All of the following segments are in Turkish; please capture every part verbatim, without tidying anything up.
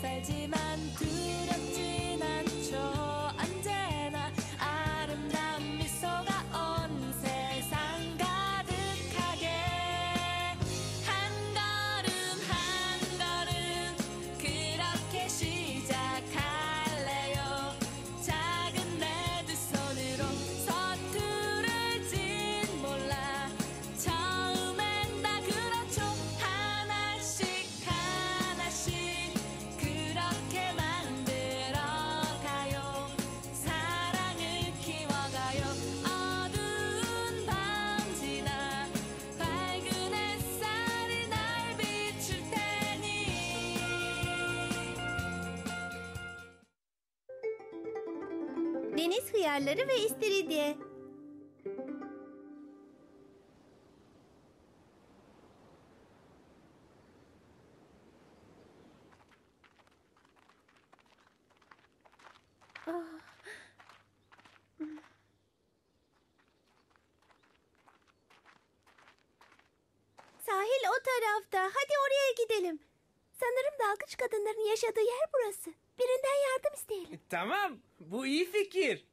살지만 두렵진 않죠. 언제나 아름다운 미소가 온 세상 가득하게 한 걸음 한 걸음 그렇게 시작할래요. 작은 내 두 손으로 서투를진 몰라 처음엔 다 그렇죠. 하나씩 하나씩 그렇게 만들어가요. 사랑을 키워가요. 어두운 밤 지나 밝은 햇살이 날 비출 테니. Deniz hıyarları ve istiridye. Ah. Sahil o tarafta. Hadi oraya gidelim. Sanırım dalgıç kadınların yaşadığı yer burası. Birinden yardım isteyelim. Tamam, bu iyi fikir.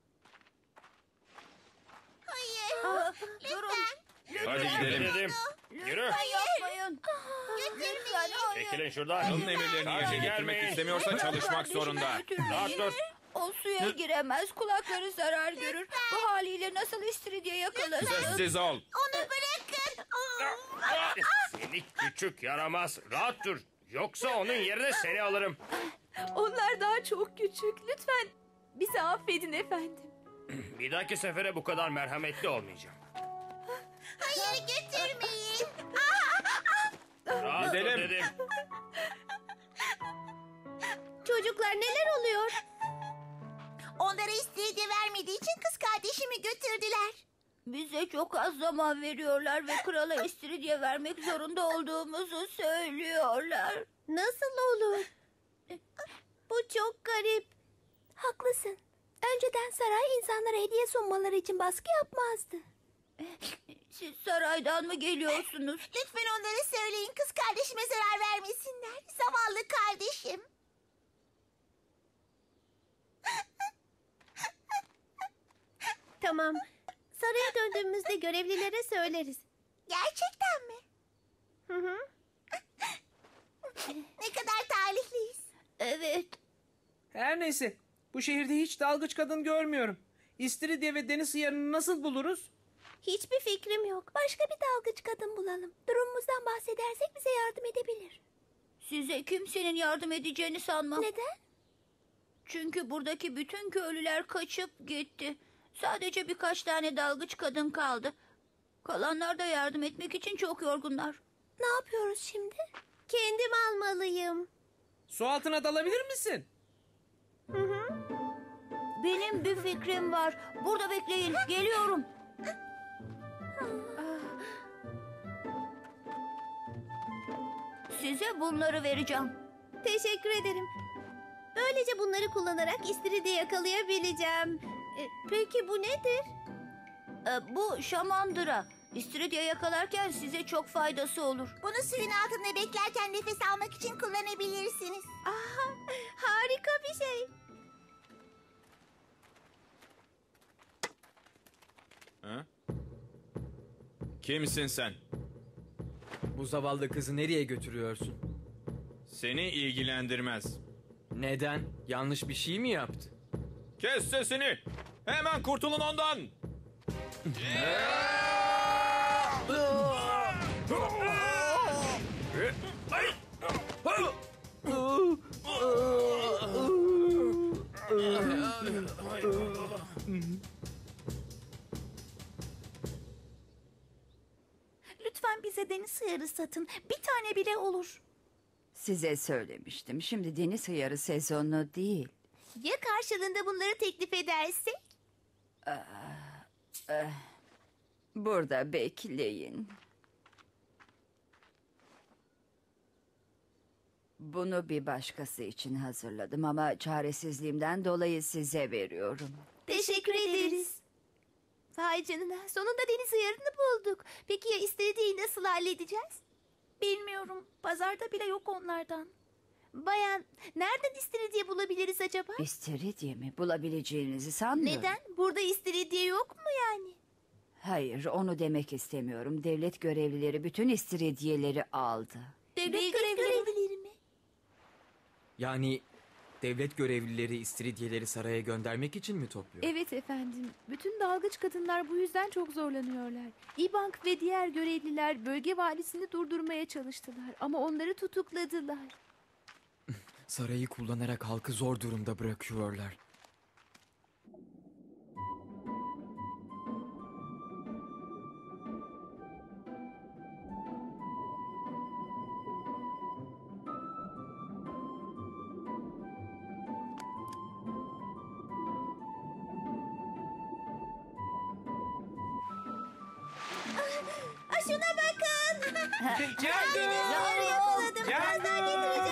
Hayır. Aa, lütfen. Hadi gidelim. Dedim. Yürü. Yapmayın. Lütfen. Çekilin şuradan. Onun emirlerini Karşı yerine getirmek gelmeyin. istemiyorsa çalışmak zorunda. Rahat dur. O suya giremez, kulakları zarar görür. Bu haliyle nasıl istiridye yakalasın? Sessiz ol. Onu bırakın. Seni küçük yaramaz. Rahat dur. Yoksa onun yerine seni alırım. Onlar daha çok küçük. Lütfen bizi affedin efendim. Bir dahaki sefere bu kadar merhametli olmayacağım. Hayır götürmeyin. Rahat dur Gidelim. dedim. Çocuklar neler oluyor? Onlara istiridye vermediği için kız kardeşimi götürdüler. Bize çok az zaman veriyorlar ve krala istiridye vermek zorunda olduğumuzu söylüyorlar. Nasıl olur? Bu çok garip. Haklısın. Önceden saray insanlara hediye sunmaları için baskı yapmazdı. Siz saraydan mı geliyorsunuz? Lütfen onlara söyleyin kız kardeşime zarar vermesinler. Zavallı kardeşim. Tamam. Saraya döndüğümüzde görevlilere söyleriz. Gerçekten mi? Hı hı. Ne kadar talihliyiz. Evet. Her neyse, bu şehirde hiç dalgıç kadın görmüyorum. İstiridye ve deniz hıyarını nasıl buluruz? Hiçbir fikrim yok. Başka bir dalgıç kadın bulalım. Durumumuzdan bahsedersek bize yardım edebilir. Size kimsenin yardım edeceğini sanmam. Neden? Çünkü buradaki bütün köylüler kaçıp gitti. Sadece birkaç tane dalgıç kadın kaldı. Kalanlar da yardım etmek için çok yorgunlar. Ne yapıyoruz şimdi? Kendim almalıyım. Su altına dalabilir misin? Hı hı. Benim bir fikrim var. Burada bekleyin. Geliyorum. Size bunları vereceğim. Teşekkür ederim. Böylece bunları kullanarak istiridye yakalayabileceğim. E, peki bu nedir? Ee, bu şamandıra. İstiridye yakalarken size çok faydası olur. Bunu suyun altında beklerken nefes almak için kullanabilirsiniz. Aha, harika bir şey. Ha? Kimsin sen? Bu zavallı kızı nereye götürüyorsun? Seni ilgilendirmez. Neden? Yanlış bir şey mi yaptı? Kes sesini. Hemen kurtulun ondan. Lütfen bize deniz hıyarı satın. Bir tane bile olur. Size söylemiştim. Şimdi deniz hıyarı sezonu değil. Ya karşılığında bunları teklif edersek? Burada bekleyin. Bunu bir başkası için hazırladım ama çaresizliğimden dolayı size veriyorum. Teşekkür ederiz. Vay canına, sonunda deniz hıyarını bulduk. Peki ya istiridyeyi nasıl halledeceğiz? Bilmiyorum. Pazarda bile yok onlardan. Bayan, nereden istiridye bulabiliriz acaba? İstiridye mi? Bulabileceğinizi sanmıyorum. Neden? Burada istiridye yok mu yani? Hayır, onu demek istemiyorum. Devlet görevlileri bütün istiridyeleri aldı. Devlet görevlileri mi? Yani devlet görevlileri istiridyeleri saraya göndermek için mi topluyor? Evet efendim. Bütün dalgıç kadınlar bu yüzden çok zorlanıyorlar. İbank ve diğer görevliler bölge valisini durdurmaya çalıştılar ama onları tutukladılar. Sarayı kullanarak halkı zor durumda bırakıyorlar. Aa, şuna bakın. Cango! Yakaladım. Cango!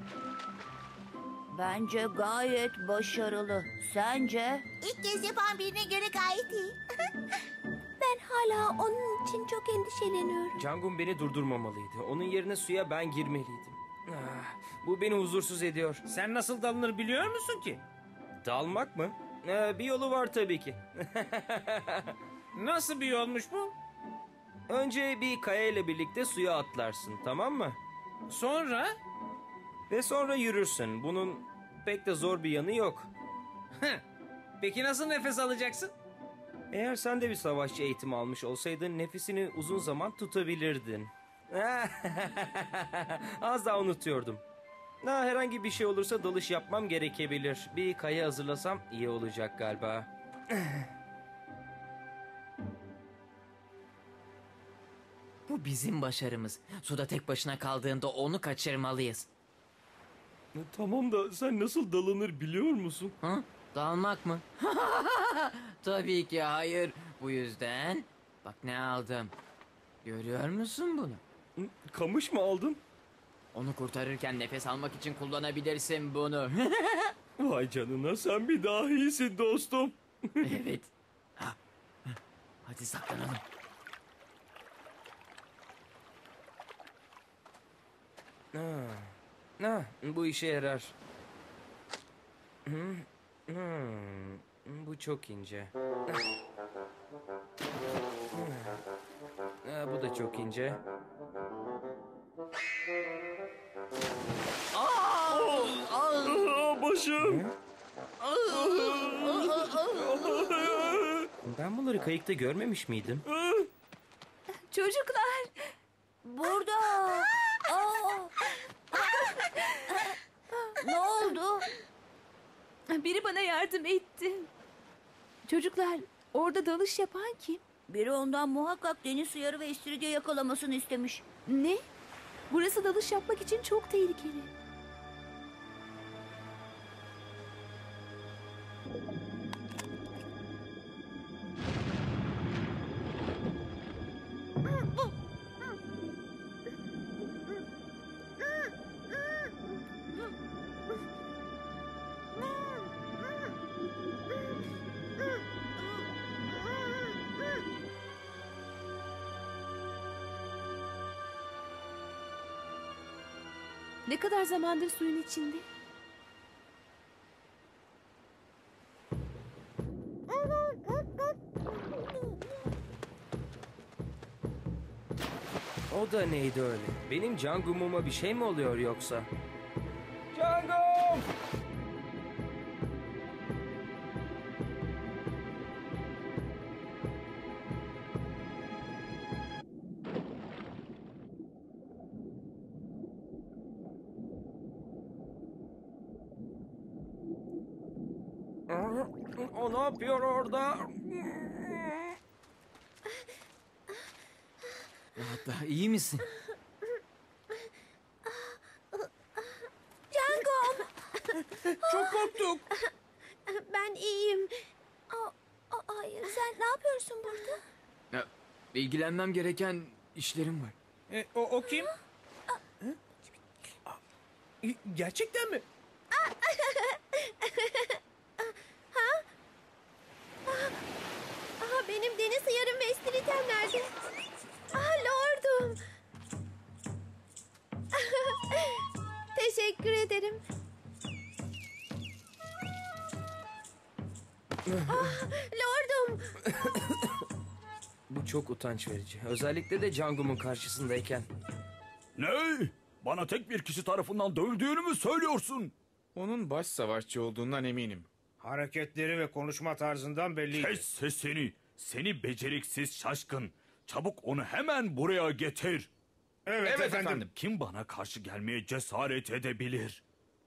Bence gayet başarılı. Sence? İlk kez yapan birine göre gayet iyi. Ben hala onun için çok endişeleniyorum. Cangum beni durdurmamalıydı. Onun yerine suya ben girmeliydim. Ah, bu beni huzursuz ediyor. Sen nasıl dalınır biliyor musun ki? Dalmak mı? Ee, bir yolu var tabii ki. Nasıl bir yolmuş bu? Önce bir kaya ile birlikte suya atlarsın, tamam mı? Sonra? Ve sonra yürürsün. Bunun pek de zor bir yanı yok. Heh. Peki nasıl nefes alacaksın? Eğer sen de bir savaşçı eğitimi almış olsaydın nefesini uzun zaman tutabilirdin. Az daha unutuyordum. Ha, herhangi bir şey olursa dalış yapmam gerekebilir. Bir kaya hazırlasam iyi olacak galiba. Bu bizim başarımız. Suda tek başına kaldığında onu kaçırmalıyız. Tamam da sen nasıl dalınır biliyor musun? Hı? Dalmak mı? Tabii ki hayır. Bu yüzden bak ne aldım. Görüyor musun bunu? Kamış mı aldın? Onu kurtarırken nefes almak için kullanabilirsin bunu. Vay canına, sen bir dahisin dostum. Evet. Ha. Hadi saklanalım. Ha. Ha, bu işe yarar. Hmm, hmm, bu çok ince. Ha, bu da çok ince. Aa, başım. Ben bunları kayıkta görmemiş miydim? Çocuklar! Burada. Aa. Ne oldu? Biri bana yardım etti. Çocuklar, orada dalış yapan kim? Biri ondan muhakkak deniz sıyarı ve istiridye yakalamasını istemiş. Ne? Burası dalış yapmak için çok tehlikeli. Ne kadar zamandır suyun içinde? O da neydi öyle? Benim Cangum'uma bir şey mi oluyor yoksa? Cangum! O ne yapıyor orada? Rahatla, iyi misin? Cangum! Çok korktuk. Ben iyiyim. Aa, aa, hayır, sen ne yapıyorsun burada? Ya, ilgilenmem gereken işlerim var. E, o, o kim? Hı? Aa, gerçekten mi? Aha, benim deniz hıyarım ve istiritem nerede? Ah, lordum. Teşekkür ederim. Ah, lordum. Bu çok utanç verici. Özellikle de Cangum'un karşısındayken. Ne? Bana tek bir kişi tarafından dövüldüğünü mü söylüyorsun? Onun baş savaşçı olduğundan eminim. Hareketleri ve konuşma tarzından belliydi. Kes sesini. Seni beceriksiz şaşkın. Çabuk onu hemen buraya getir. Evet, Evet efendim. efendim. Kim bana karşı gelmeye cesaret edebilir?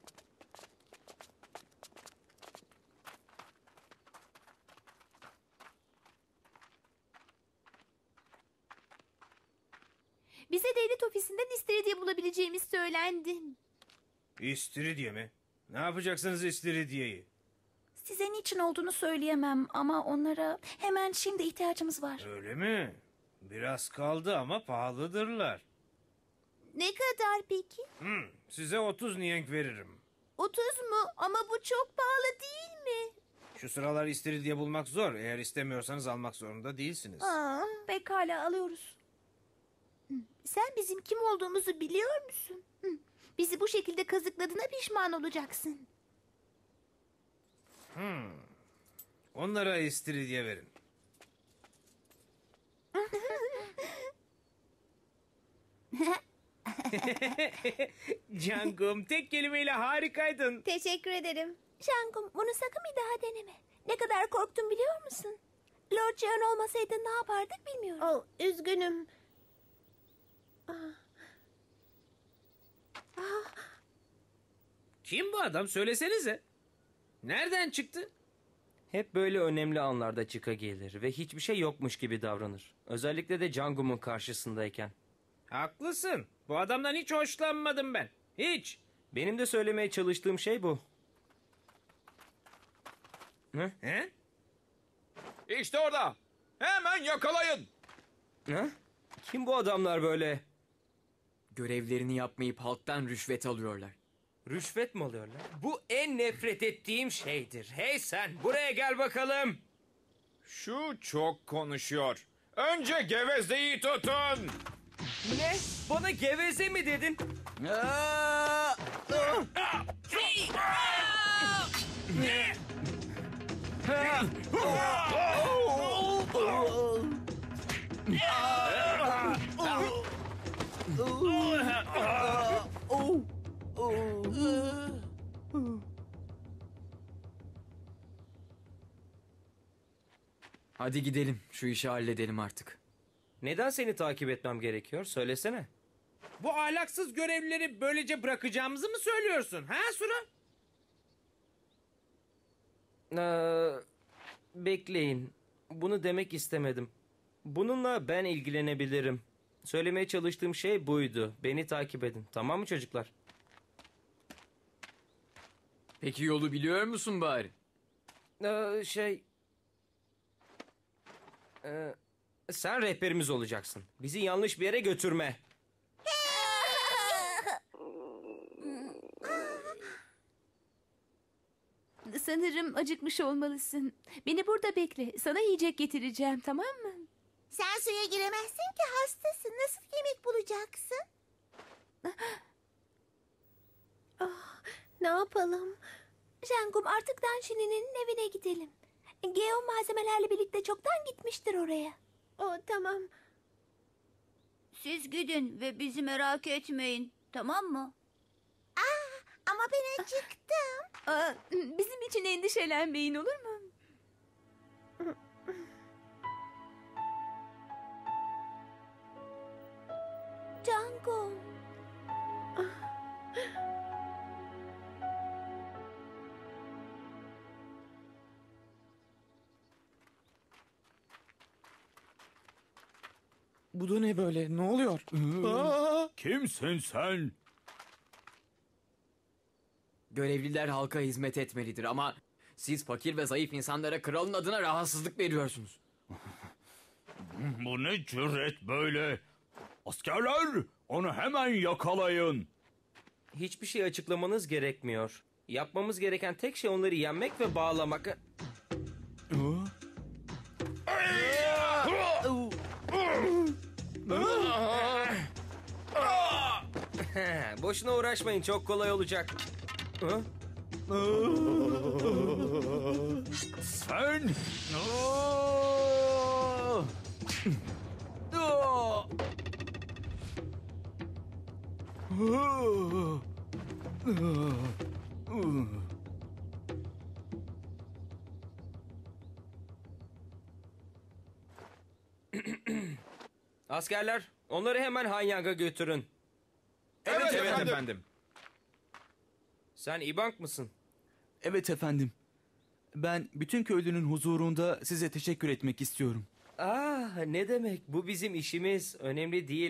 Bize devlet ofisinden istiridye bulabileceğimiz söylendi. İstiridye mi? Ne yapacaksınız istiridyeyi? Size niçin olduğunu söyleyemem ama onlara hemen şimdi ihtiyacımız var. Öyle mi? Biraz kaldı ama pahalıdırlar. Ne kadar peki? Hmm, size otuz niyenk veririm. otuz mu? Ama bu çok pahalı değil mi? Şu sıralar istiridye bulmak zor. Eğer istemiyorsanız almak zorunda değilsiniz. Aa, pekala alıyoruz. Hı, sen bizim kim olduğumuzu biliyor musun? Hı, bizi bu şekilde kazıkladığına pişman olacaksın. Hmm. Onlara istiridye verin. Cangum, tek kelimeyle harikaydın. Teşekkür ederim. Şangum, bunu sakın bir daha deneme. Ne kadar korktum biliyor musun? Lord Cihan olmasaydı ne yapardık bilmiyorum. Oh, üzgünüm. Kim bu adam? Söylesenize. Nereden çıktı? Hep böyle önemli anlarda çıka gelir ve hiçbir şey yokmuş gibi davranır. Özellikle de Cangum'un karşısındayken. Haklısın. Bu adamdan hiç hoşlanmadım ben. Hiç. Benim de söylemeye çalıştığım şey bu. Ne? He? İşte orada. Hemen yakalayın. Ne? Kim bu adamlar böyle? Görevlerini yapmayıp halktan rüşvet alıyorlar. Rüşvet mi alıyorlar? Bu en nefret ettiğim şeydir. Hey sen buraya gel bakalım. Şu çok konuşuyor. Önce gevezeyi tutun. Ne? Bana geveze mi dedin? Hadi gidelim. Şu işi halledelim artık. Neden seni takip etmem gerekiyor? Söylesene. Bu ahlaksız görevlileri böylece bırakacağımızı mı söylüyorsun? Ha Sura? Ee, bekleyin. Bunu demek istemedim. Bununla ben ilgilenebilirim. Söylemeye çalıştığım şey buydu. Beni takip edin. Tamam mı çocuklar? Peki yolu biliyor musun bari? Ee, şey... Ee, sen rehberimiz olacaksın. Bizi yanlış bir yere götürme. Sanırım acıkmış olmalısın. Beni burada bekle. Sana yiyecek getireceğim, tamam mı? Sen suya giremezsin ki, hastasın. Nasıl yemek bulacaksın? Ah, ne yapalım? Şangum, artık Danşini'nin evine gidelim. Geo malzemelerle birlikte çoktan gitmiştir oraya. Oh, tamam. Siz gidin ve bizi merak etmeyin. Tamam mı? Ama ben acıktım. Aa, bizim için endişelenmeyin, olur mu? Cangum. Bu da ne böyle? Ne oluyor? Kimsin sen? Görevliler halka hizmet etmelidir ama siz fakir ve zayıf insanlara kralın adına rahatsızlık veriyorsunuz. Bu ne cüret böyle? Askerler, onu hemen yakalayın. Hiçbir şey açıklamanız gerekmiyor. Yapmamız gereken tek şey onları yenmek ve bağlamak. Bu boşuna uğraşmayın, çok kolay olacak. Hı? Sen... Askerler, onları hemen Hanyang'a götürün. Evet, Evet efendim. efendim. Sen İbank mısın? Evet efendim. Ben bütün köylünün huzurunda size teşekkür etmek istiyorum. Aa, ne demek? Bu bizim işimiz. Önemli değil.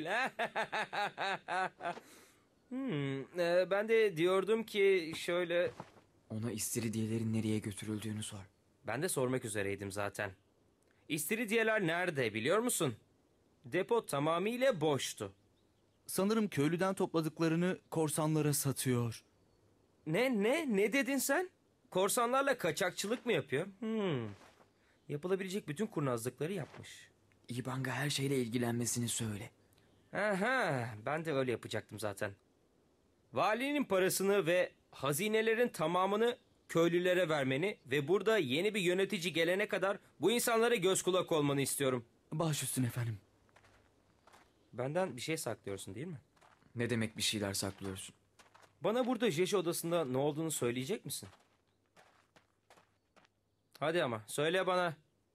hmm, e, ben de diyordum ki şöyle... Ona istiridyelerin nereye götürüldüğünü sor. Ben de sormak üzereydim zaten. İstiridyeler nerede biliyor musun? Depo tamamıyla boştu. Sanırım köylüden topladıklarını korsanlara satıyor. Ne ne ne dedin sen? Korsanlarla kaçakçılık mı yapıyor? Hmm. Yapılabilecek bütün kurnazlıkları yapmış. İbang'a her şeyle ilgilenmesini söyle. Aha, ben de öyle yapacaktım zaten. Valinin parasını ve hazinelerin tamamını köylülere vermeni ve burada yeni bir yönetici gelene kadar bu insanlara göz kulak olmanı istiyorum. Baş üstüne efendim. Benden bir şey saklıyorsun değil mi? Ne demek bir şeyler saklıyorsun? Bana burada Jeje odasında ne olduğunu söyleyecek misin? Hadi ama söyle bana.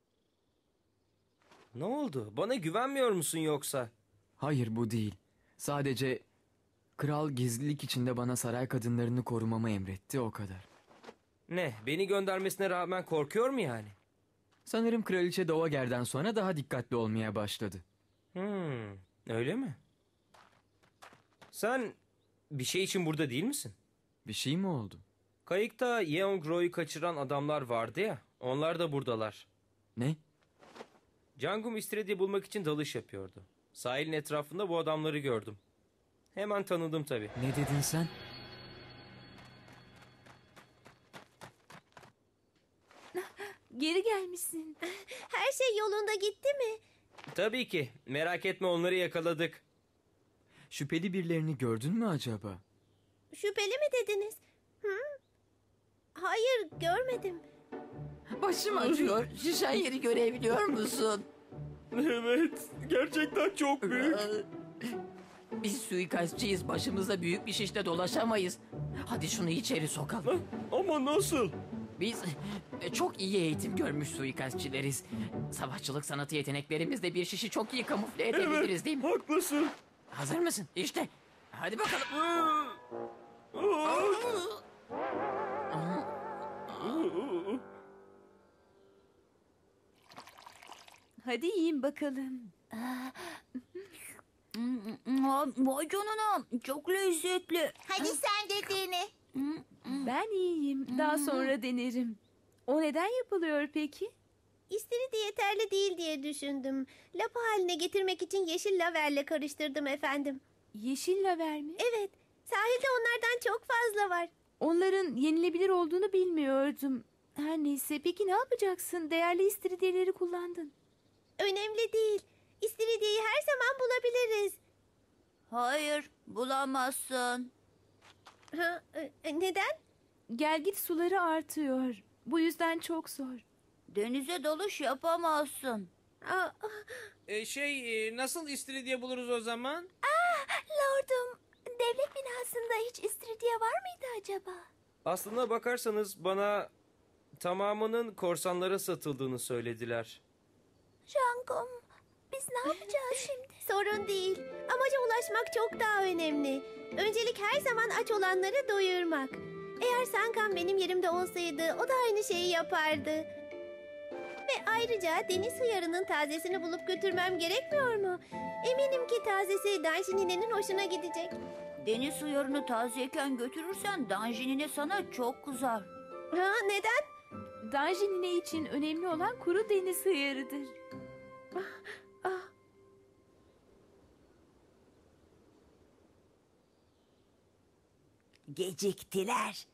Ne oldu? Bana güvenmiyor musun yoksa? Hayır, bu değil. Sadece kral gizlilik içinde bana saray kadınlarını korumamı emretti, o kadar. Ne? Beni göndermesine rağmen korkuyor mu yani? Sanırım kraliçe Dowager'den sonra daha dikkatli olmaya başladı. Hmm, öyle mi? Sen bir şey için burada değil misin? Bir şey mi oldu? Kayıkta Yeongro'yu kaçıran adamlar vardı ya. Onlar da buradalar. Ne? Cangum istiridye bulmak için dalış yapıyordu. Sahilin etrafında bu adamları gördüm. Hemen tanıdım tabii. Ne dedin sen? Geri gelmişsin. Her şey yolunda gitti mi? Tabii ki. Merak etme, onları yakaladık. Şüpheli birilerini gördün mü acaba? Şüpheli mi dediniz? Hı? Hayır, görmedim. Başım acıyor. Şişen yeri görebiliyor musun? Evet, gerçekten çok büyük. Biz suikastçıyız. Başımızda büyük bir şişle dolaşamayız. Hadi şunu içeri sokalım. Ama nasıl? Biz e, çok iyi eğitim görmüş suikastçileriz. Savaşçılık sanatı yeteneklerimizle bir şişi çok iyi kamufle edebiliriz, değil mi? Haklısın. Hazır mısın? İşte. Hadi bakalım. Hadi yiyin bakalım. Vay canına, çok lezzetli. Hadi sen de dene. Ben iyiyim. Daha sonra denerim. O neden yapılıyor peki? İstiridye yeterli değil diye düşündüm. Lapa haline getirmek için yeşil laverle karıştırdım efendim. Yeşil laver mi? Evet, sahilde onlardan çok fazla var. Onların yenilebilir olduğunu bilmiyordum. Her neyse, peki ne yapacaksın? Değerli istiridyeleri kullandın. Önemli değil. İstiridyeyi her zaman bulabiliriz. Hayır, bulamazsın. Ha, e, neden? Gelgit suları artıyor. Bu yüzden çok zor. Denize dalış yapamazsın. Aa, E, şey, e, nasıl istiridye buluruz o zaman? lordum, devlet binasında hiç istiridye var mıydı acaba? Aslına bakarsanız bana tamamının korsanlara satıldığını söylediler. Jangom, biz ne yapacağız şimdi? Sorun değil. Amaca ulaşmak çok daha önemli. Öncelik her zaman aç olanları doyurmak. Eğer Sankan benim yerimde olsaydı o da aynı şeyi yapardı. Ve ayrıca deniz hıyarının tazesini bulup götürmem gerekmiyor mu? Eminim ki tazesi Danjinine'nin hoşuna gidecek. Deniz hıyarını tazeyken götürürsen Danjinine sana çok kızar. Ha, neden? Danjinine için önemli olan kuru deniz hıyarıdır. Ah, Geciktiler.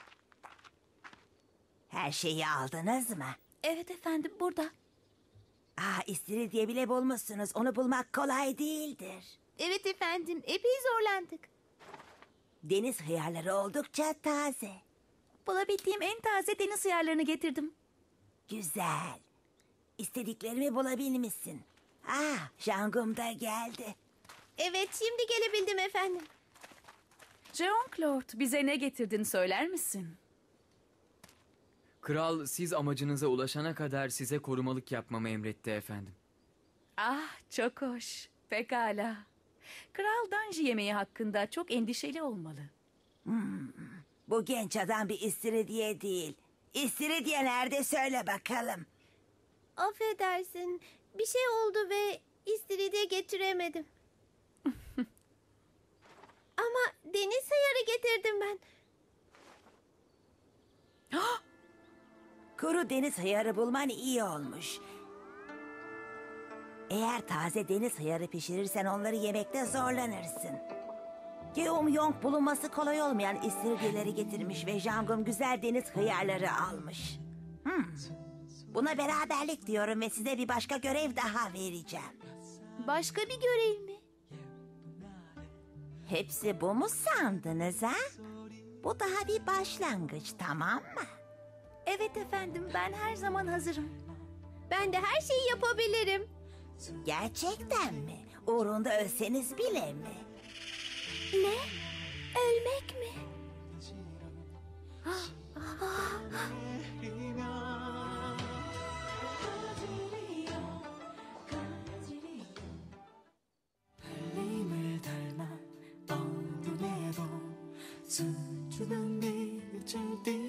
Her şeyi aldınız mı? evet efendim, burada. Aa, istiridye bile bulmuşsunuz. Onu bulmak kolay değildir. Evet efendim, epey zorlandık. Deniz hıyarları oldukça taze. Bulabildiğim en taze deniz hıyarlarını getirdim. Güzel. İstediklerimi bulabilmişsin. Ah, Jangum da geldi. Evet, şimdi gelebildim efendim. Jean-Claude, bize ne getirdin söyler misin? Kral siz amacınıza ulaşana kadar size korumalık yapmamı emretti efendim. Ah, çok hoş. Pekala. Kral Danji yemeği hakkında çok endişeli olmalı. Hmm, bu genç adam bir istiridye değil. İstiridye nerede söyle bakalım. Affedersin, bir şey oldu ve istiridye getiremedim. Ama deniz hıyarı getirdim ben. Kuru deniz hıyarı bulman iyi olmuş. Eğer taze deniz hıyarı pişirirsen onları yemekte zorlanırsın. Geum Yong bulunması kolay olmayan istiridyeleri getirmiş ve Jangum güzel deniz hıyarları almış. Hmm. Buna beraberlik diyorum ve size bir başka görev daha vereceğim. Başka bir görev mi? Hepsi bu mu sandınız ha? Bu daha bir başlangıç, tamam mı? Evet efendim, ben her zaman hazırım. Ben de her şeyi yapabilirim. Gerçekten mi? Uğrunda ölseniz bile mi? Ne? Ölmek mi? 달님을 닮아 어둠에도 수줍은 빛을 띠